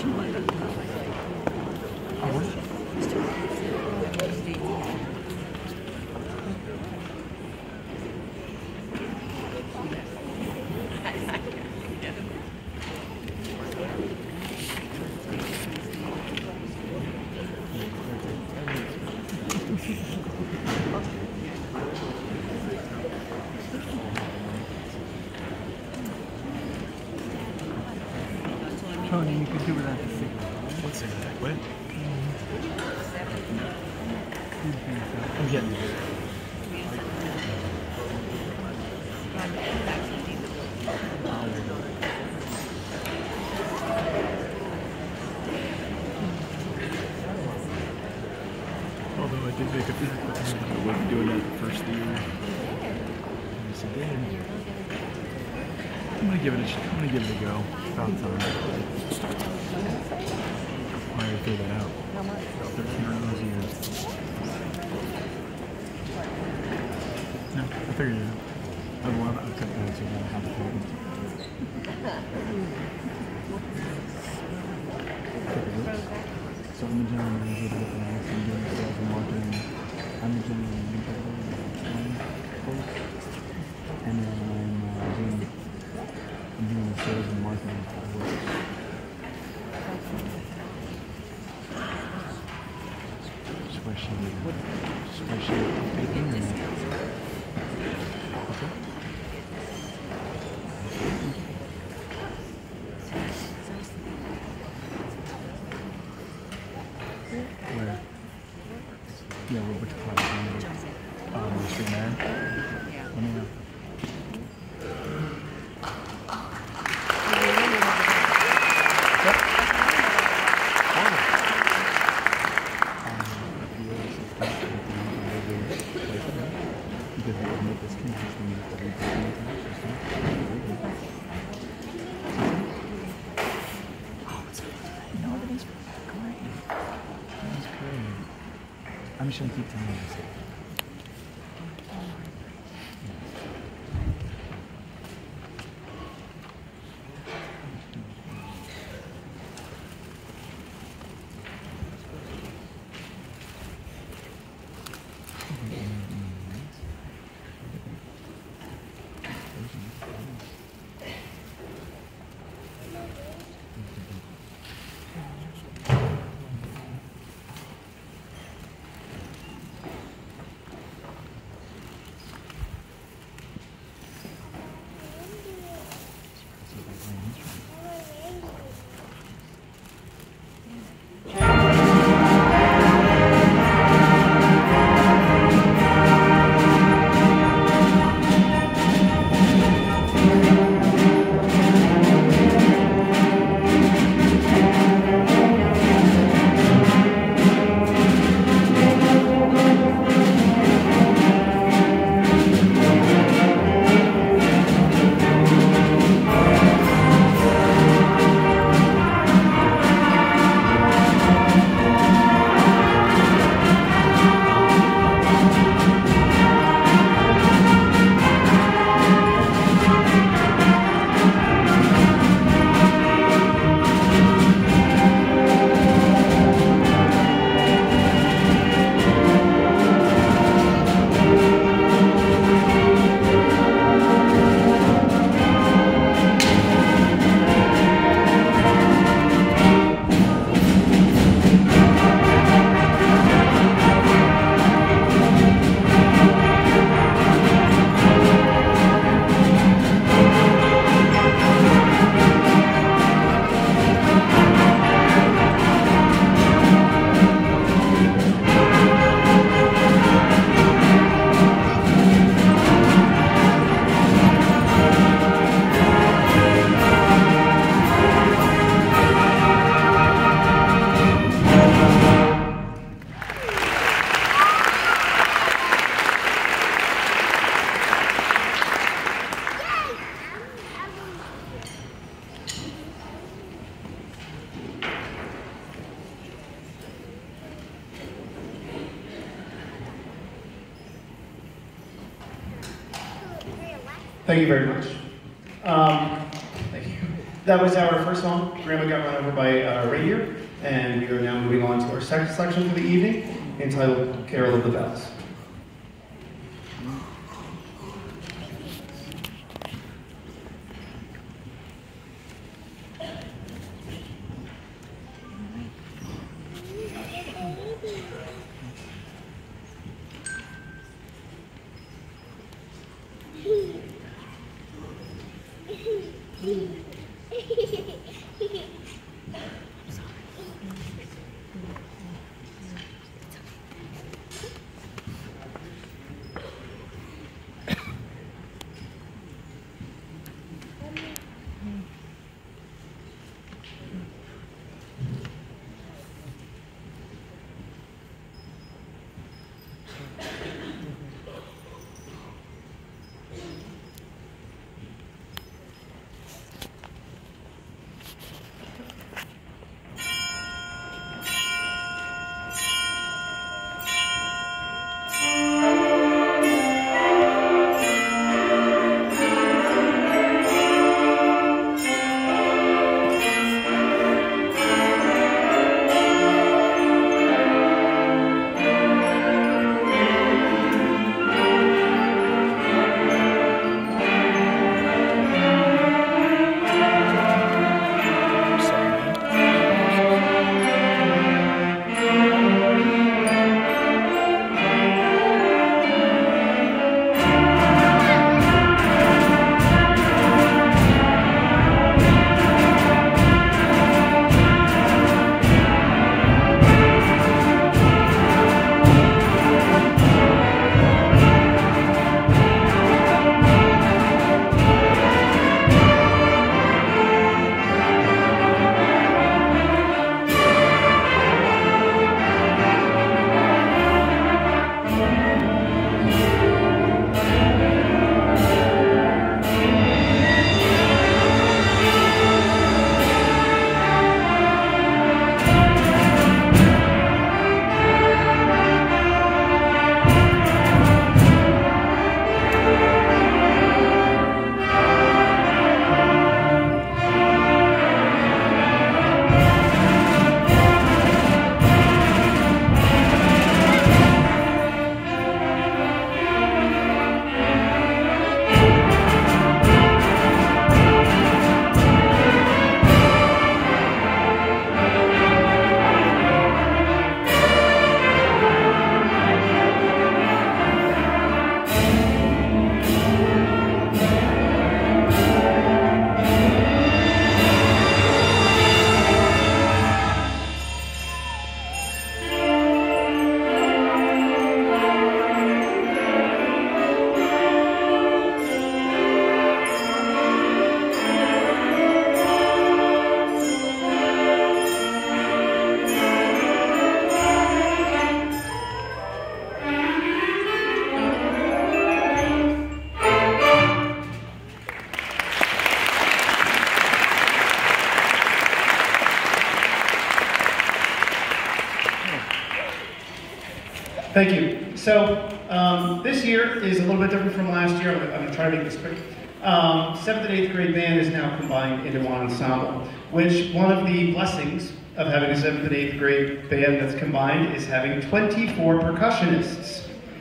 Tony, you could do without the cigarette. What cigarette? What? I'm getting it. Although I did make a few requests, I wasn't doing that the first year. Yes, I did. I'm gonna give it a go. About time. I already figured that out. How much? $1,300 a year. No, I figured it out. I've cut that so I gotta have the payment. So I'm the general manager of the finance. I'm doing sales and marketing. I'm the general manager of the course. And then I'm doing the sales and marketing for the work. Where? Yeah, which part of the street man? Let me know. I'm just gonna keep telling you this. Thank you very much. Thank you. That was our first song, Grandma Got Run Over by a Reindeer, and we are now moving on to our second selection for the evening, entitled Carol of the Bells. Thank you. So this year is a little bit different from last year. I'm going to try to make this quick. 7th and 8th grade band is now combined into one ensemble, which one of the blessings of having a 7th and 8th grade band that's combined is having 24 percussionists.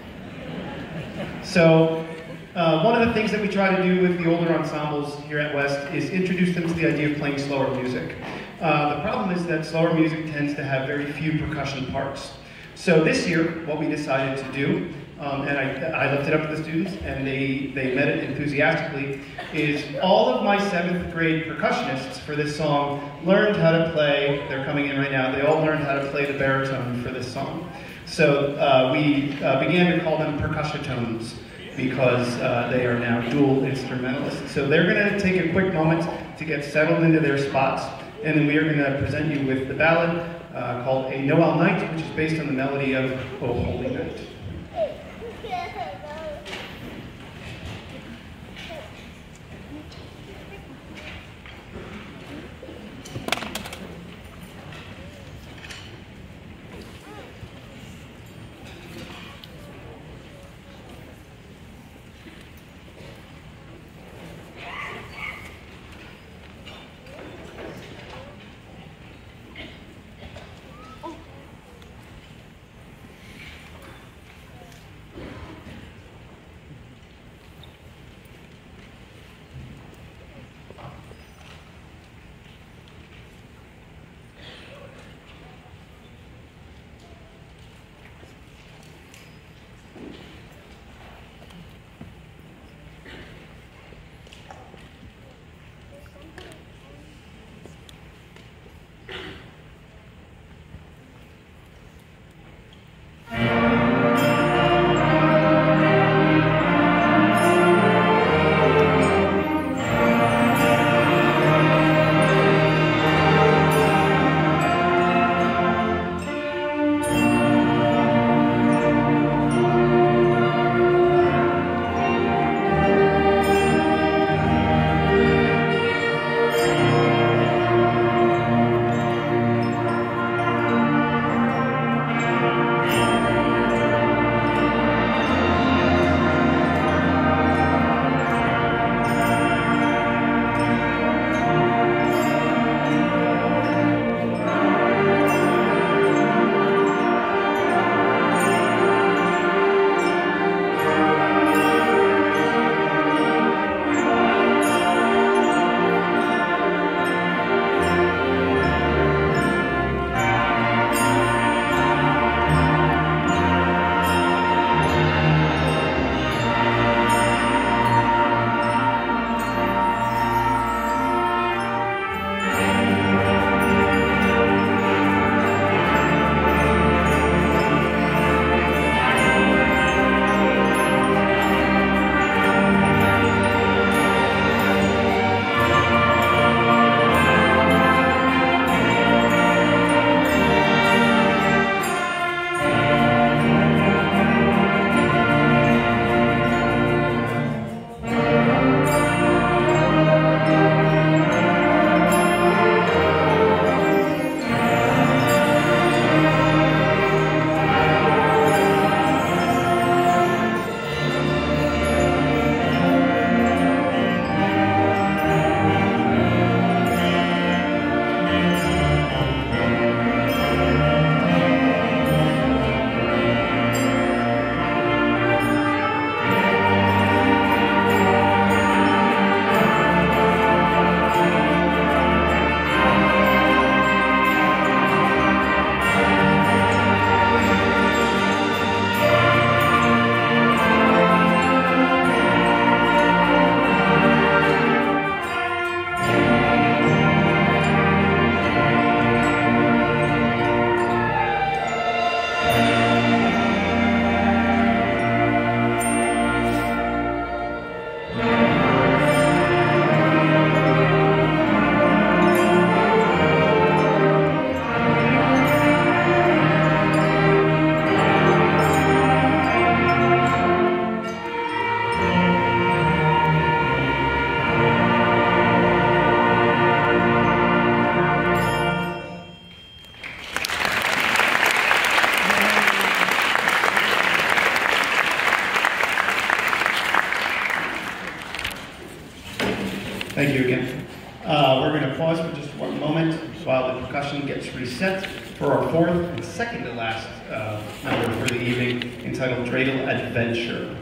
So one of the things that we try to do with the older ensembles here at West is introduce them to the idea of playing slower music. The problem is that slower music tends to have very few percussion parts. So this year, what we decided to do, and I left it up to the students, and they met it enthusiastically, is all of my 7th grade percussionists for this song learned how to play, they're coming in right now, they all learned how to play the baritone for this song. So we began to call them percussitones, because they are now dual instrumentalists. So they're going to take a quick moment to get settled into their spots, and then we are going to present you with the ballad called A Noel Night, which is based on the melody of O Holy Night. pause for just one moment while the percussion gets reset for our fourth and second to last number for the evening, entitled Dreidel Adventure.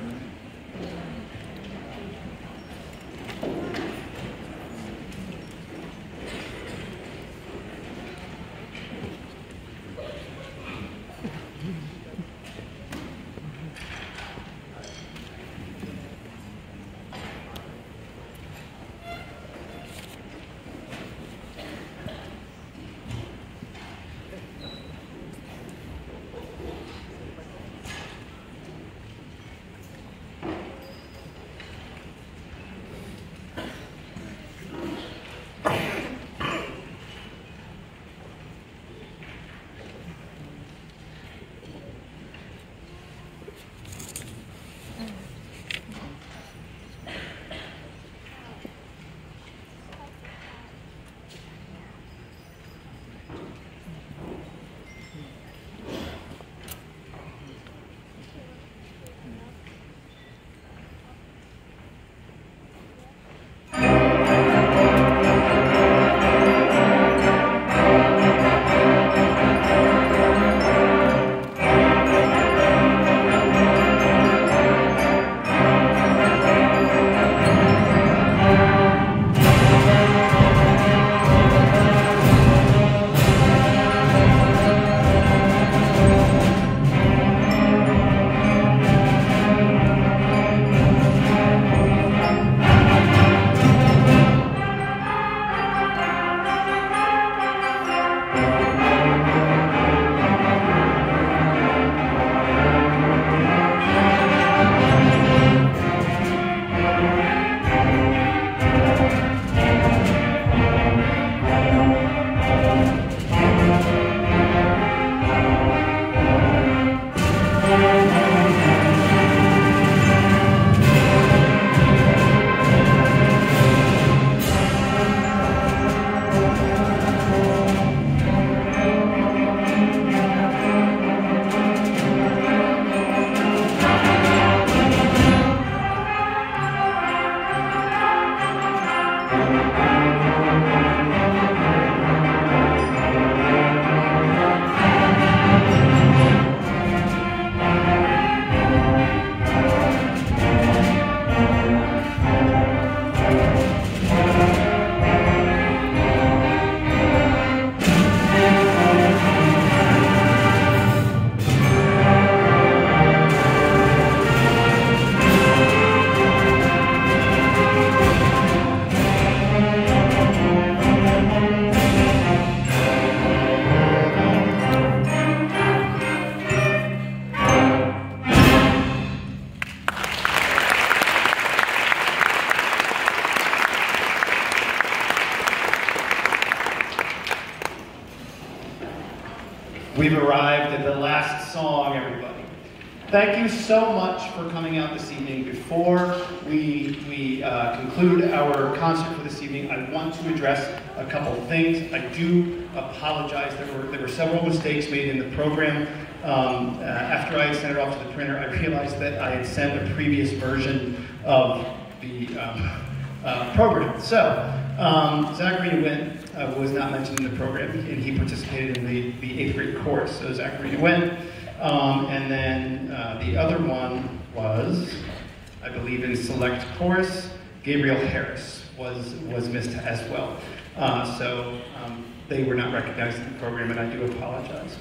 We've arrived at the last song, everybody. Thank you so much for coming out this evening. Before we conclude our concert for this evening, I want to address a couple of things. I do apologize. There were several mistakes made in the program. After I had sent it off to the printer, I realized that I had sent a previous version of the program. So, Zachary Nguyen was not mentioned in the program, and he participated in the 8th grade chorus. So Zachary Nguyen. And then the other one was, I believe in select chorus, Gabriel Harris was missed as well. So they were not recognized in the program, and I do apologize.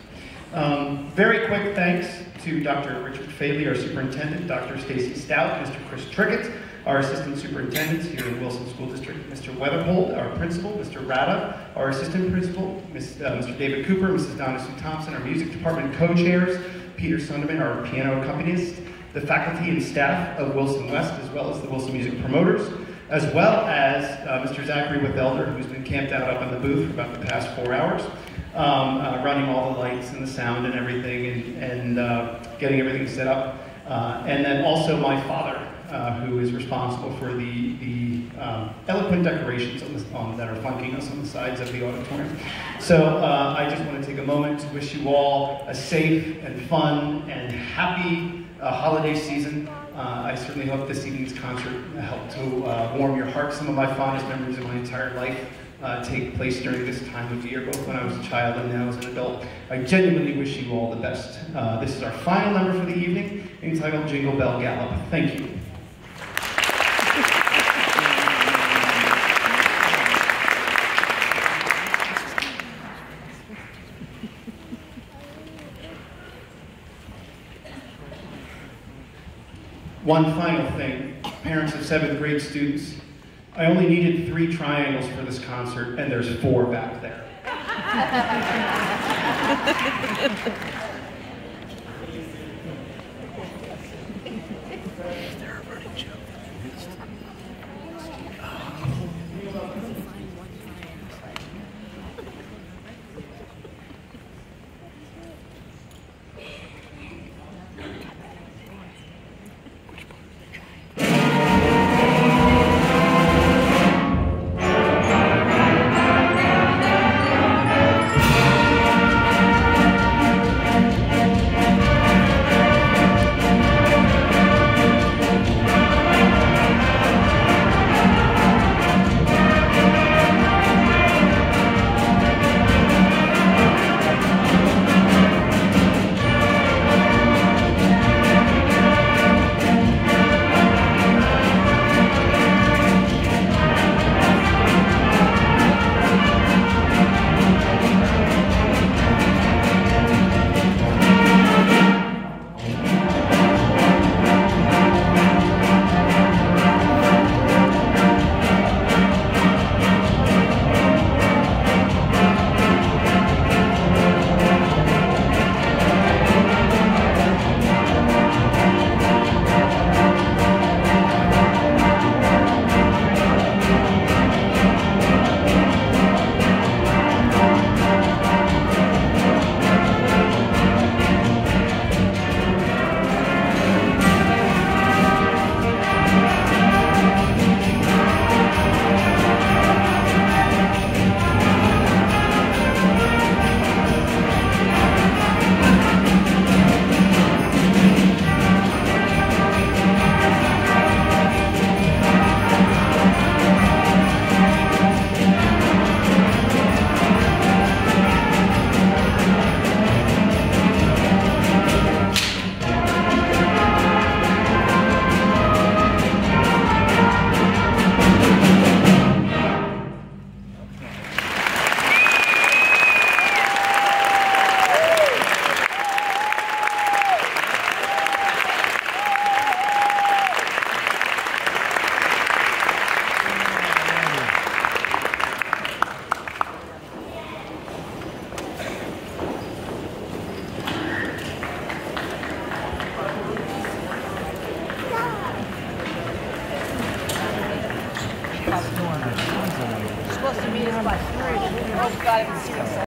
Very quick thanks to Dr. Richard Faley, our superintendent, Dr. Stacy Stout, Mr. Chris Trickett, our assistant superintendents here in Wilson School District, Mr. Weatherhold, our principal, Mr. Rada, our assistant principal, Mr. David Cooper, Mrs. Donna Sue Thompson, our music department co-chairs, Peter Sunderman, our piano accompanist, the faculty and staff of Wilson West, as well as the Wilson Music promoters, as well as Mr. Zachary Withelder, who's been camped out up in the booth for about the past 4 hours, running all the lights and the sound and everything, and getting everything set up. And then also my father, who is responsible for the eloquent decorations that are flanking us on the sides of the auditorium. So I just want to take a moment to wish you all a safe and fun and happy holiday season. I certainly hope this evening's concert helped to warm your heart. Some of my fondest memories of my entire life take place during this time of year, both when I was a child and now as an adult. I genuinely wish you all the best. This is our final number for the evening, entitled Jingle Bell Gallop. Thank you. One final thing, parents of 7th grade students, I only needed 3 triangles for this concert, and there's 4 back there. Supposed to meet us by 3. Oh, God, I haven't seen us.